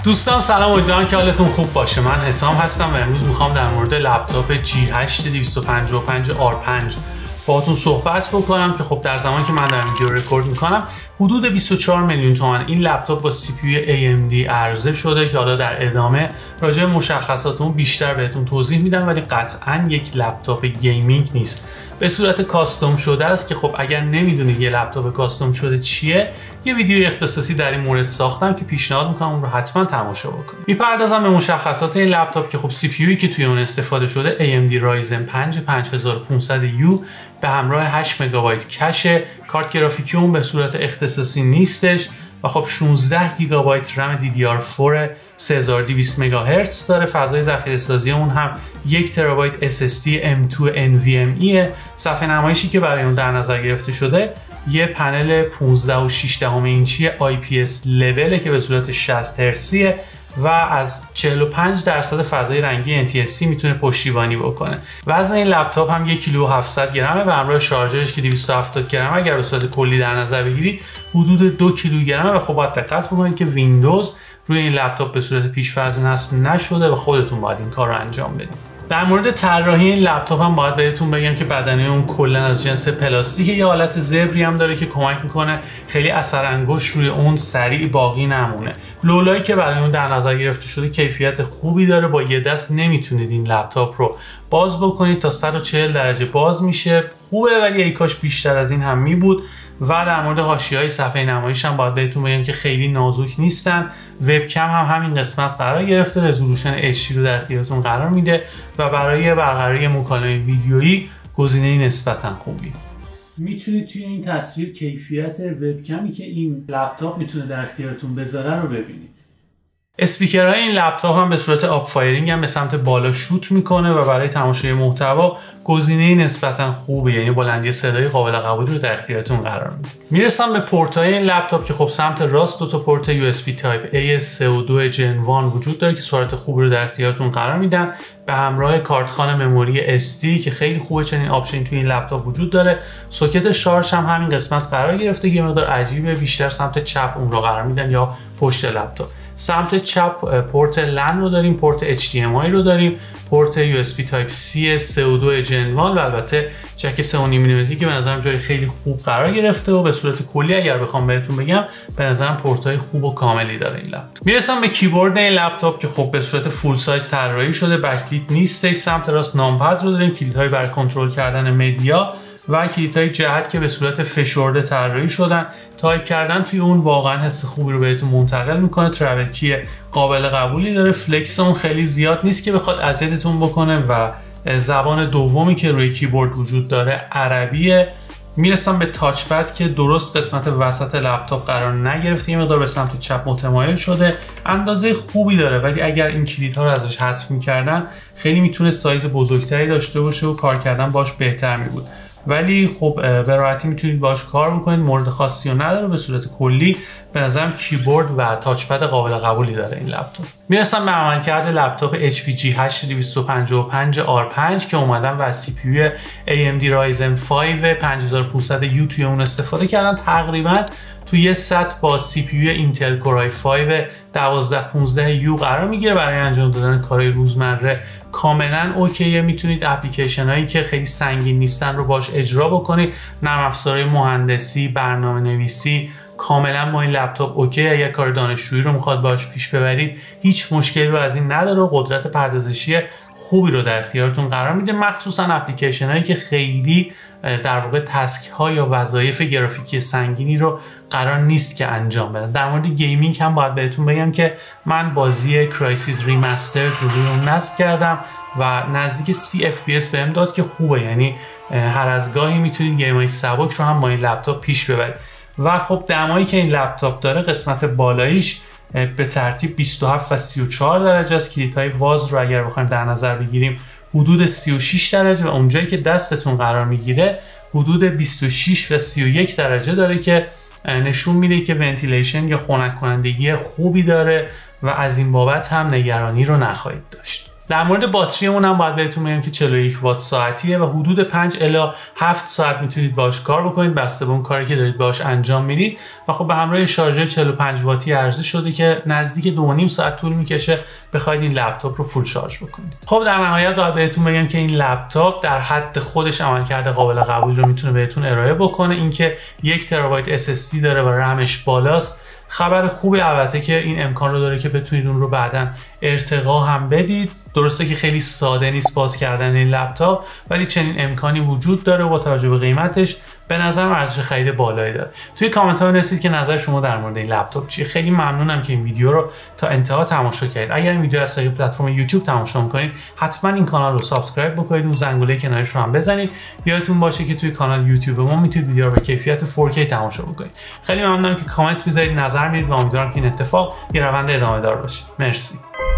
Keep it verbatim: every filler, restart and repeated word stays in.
دوستان سلام، امیدوارم که حالتون خوب باشه. من حسام هستم و امروز میخوام در مورد لپتاپ جی هشت دویست و پنجاه و پنج آر پنج باهاتون صحبت بکنم که خب در زمانی که من دارم ویدیو رکورد میکنم حدود بیست و چهار میلیون تومان این لپتاپ با سی پی یو ای ام دی عرضه شده که حالا در ادامه راجع به مشخصات اون بیشتر بهتون توضیح میدم، ولی قطعا یک لپتاپ گیمینگ نیست، به صورت کاستوم شده است که خب اگر نمیدونید یه لپتاپ کاستوم شده چیه، یه ویدیو اختصاصی در این مورد ساختم که پیشنهاد میکنم اون رو حتما تماشا بکنید. میپردازم به مشخصات این لپتاپ که خب سی پی یویی که توی اون استفاده شده ای ام دی رایزن پنج پنج هزار و پانصد یو به همراه هشت مگابایت کشه. کارت گرافیکی اون به صورت اختصاصی نیستش و خب شانزده گیگابایت رم دی دی آر فور سه هزار و دویست مگاهرتز داره. فضای ذخیره‌سازی اون هم یک ترابایت اس اس دی ام دو ان وی ام ای. صفحه نمایشی که برای اون در نظر گرفته شده یه پنل پانزده و شش دهم اینچی آی پی اس لول که به صورت شصت هرتزیه و از چهل و پنج درصد فضای رنگی ان تی اس سی میتونه پشتیبانی بکنه. وزن این لپتاپ هم یک کیلو و هفتصد گرمه و همراه شارژرش که دویست و هفتاد گرمه اگر به صورت کلی در نظر بگیرید حدود دو کیلوگرمه و خب باید دقت بکنید که ویندوز روی این لپتاپ به صورت پیش‌فرض نصب نشده و خودتون باید این کار رو انجام بدید. در مورد طراحی این لپتاپ هم باید بهتون بگم که بدنه اون کلا از جنس پلاستیک، یه حالت زبری هم داره که کمک میکنه خیلی اثر انگشت روی اون سریع باقی نمونه. لولایی که برای اون در نظر گرفته شده کیفیت خوبی داره، با یه دست نمیتونید این لپتاپ رو باز بکنید، تا صد و چهل درجه باز میشه، خوبه ولی ای کاش بیشتر از این هم می بود. و در مورد حاشیه‌های صفحه نمایش هم باید بهتون بگم که خیلی نازک نیستن. وبکم هم همین قسمت قرار گرفته، رزولوشن اچ دی رو در اختیارتون قرار میده و برای برقراری مکالمه ویدیویی گزینه نسبتا خوبی. میتونید توی این تصویر کیفیت وبکمی که این لپتاپ میتونه در اختیارتون بذاره رو ببینید. اسپیکرهای این لپتاپ هم به صورت آپ فایرینگ هم به سمت بالا شوت میکنه و برای تماشای محتوا گزینه نسبتا خوبه، یعنی بلندی صدای قابل قبولی رو در اختیارتون قرار میده. میرسم به پورت‌های این لپتاپ که خب سمت راست دو تا پورت یو اس بی تایپ ای سه و دو جن یک وجود داره که سرعت خوبی رو در اختیارتون قرار میدن به همراه کارتخوان مموری اس دی که خیلی خوبه، چنین آپشنی توی این لپتاپ وجود داره. سوکت شارژ هم همین قسمت قرار گرفته که مقدار عجیبه، بیشتر سمت چپ اون رو قرار میدن یا پشت لپتاپ. سمت چپ پورت لن رو داریم، پورت اچ دی ام آی رو داریم، پورت یو اس بی تایپ سی سه و دو جن یک و البته جک سه و نیم میلیمتری که به نظرم جای خیلی خوب قرار گرفته و به صورت کلی اگر بخوام بهتون بگم به نظرم پورت‌های خوب و کاملی داره این لپتاپ. میرسم به کیبورد این لپتاپ که خب به صورت فول سایز طراحی شده، بکلیت نیستش. سمت راست نامپد رو داریم، کلیدهای برای کنترل کردن مدیا و کلیدهای جهت که به صورت فشرده طراحی شدن. تایپ کردن توی اون واقعا حس خوبی رو بهتون منتقل میکنه. ترابل کی قابل قبولی داره، فلکس اون خیلی زیاد نیست که بخواد اذیتتون بکنه و زبان دومی که روی کیبورد وجود داره عربیه. میرسم به تاچ پد که درست قسمت وسط لپتاپ قرار نگرفته، یه مقدار به سمت چپ متمایل شده، اندازه خوبی داره ولی اگر این کلیدها رو ازش حذف میکردن خیلی میتونه سایز بزرگتری داشته باشه و کار کردن باش بهتر میبود، ولی خب به راحتی میتونید باش کار بکنید، مورد خاصی رو نداره. به صورت کلی به نظرم کیبورد و تاچ پد قابل قبولی داره این لپتاپ. میرسم به عملکرد لپتاپ اچ پی جی هشت دویست و پنجاه و پنج آر پنج که اومدن و سی پی یو ای ام دی رایزن پنج پنج هزار و پانصد یو توی اون استفاده کردن. تقریبا توی یه سطح با سی پی یو اینتل کور آی پنج دوازده پانزده یو قرار میگیره برای انجام دادن کارهای روزمره. کاملا اوکیه، میتونید اپلیکیشن هایی که خیلی سنگین نیستن رو باش اجرا بکنید. نرم افزارهای مهندسی، برنامه نویسی کاملا با این لپتاپ اوکی. اگر کار دانشجویی رو میخواد باش پیش ببرید هیچ مشکلی رو از این نداره و قدرت پردازشی خوبی رو در اختیارتون قرار میده، مخصوصا اپلیکیشن هایی که خیلی در واقع تسک ها یا وظایف گرافیکی سنگینی رو قرار نیست که انجام بدن. در مورد گیمینگ هم باید بهتون بگم که من بازی کرایسیس ریمسترد رو روی اون نصب کردم و نزدیک سی اف پی اس بهم داد که خوبه، یعنی هر از گاهی میتونید گیم‌های سبک رو هم با این لپتاپ پیش ببرید. و خب دمایی که این لپتاپ داره قسمت بالاییش به ترتیب بیست و هفت و سی و چهار درجه است. کلیدهای واز رو اگر بخوایم در نظر بگیریم حدود سی و شش درجه و اونجایی که دستتون قرار میگیره حدود بیست و شش و سی و یک درجه داره که نشون میده که ونتیلیشن یا خنک کنندگی خوبی داره و از این بابت هم نگرانی رو نخواهید داشت. در مورد باتریمون هم باید بهتون بگم که چهل و یک وات ساعتیه و حدود پنج الی هفت ساعت میتونید باهاش کار بکنید بسته به اون کاری که دارید باهاش انجام میدید و خب به همراه شارژر چهل و پنج واتی عرضه شده که نزدیک دو و نیم ساعت طول میکشه بخواید این لپتاپ رو فول شارژ بکنید. خب در نهایت باید بهتون بگم که این لپتاپ در حد خودش عملکرد قابل قبولی رو میتونه بهتون ارائه بکنه. اینکه یک ترابایت اس اس دی داره و رمش بالاست خبر خوبی، البته که این امکان رو داره که بتونید اون رو بعداً ارتقا هم بدید. درسته که خیلی ساده نیست باز کردن این لپتاپ، ولی چنین امکانی وجود داره و با توجه به قیمتش به نظرم ارزش خرید بالایی داره. توی کامنت ها بنویسید که نظر شما در مورد این لپتاپ چیه. خیلی ممنونم که این ویدیو رو تا انتها تماشا کردید. اگر این ویدیو از طریق پلتفرم یوتیوب تماشا می‌کنید حتما این کانال رو سابسکرایب بکنید، اون زنگوله کنارش رو هم بزنید. یادتون باشه که توی کانال یوتیوب ما میتونید ویدیو رو به کیفیت فور کی تماشا بکنید. خیلی ممنونم که کامنت می‌ذارید، نظر میدید و امیدوارم که این اتفاق یه روند ادامه دار باشه. مرسی.